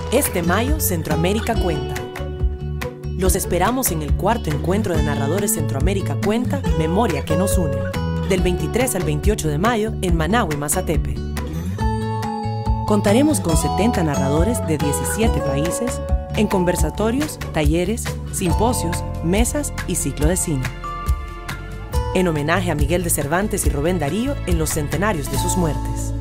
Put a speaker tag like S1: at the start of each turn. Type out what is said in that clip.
S1: Este mayo, Centroamérica Cuenta. Los esperamos en el cuarto encuentro de narradores Centroamérica Cuenta, Memoria que nos une, del 23 al 28 de mayo en Managua y Mazatepe. Contaremos con 70 narradores de 17 países en conversatorios, talleres, simposios, mesas y ciclo de cine. En homenaje a Miguel de Cervantes y Rubén Darío en los centenarios de sus muertes.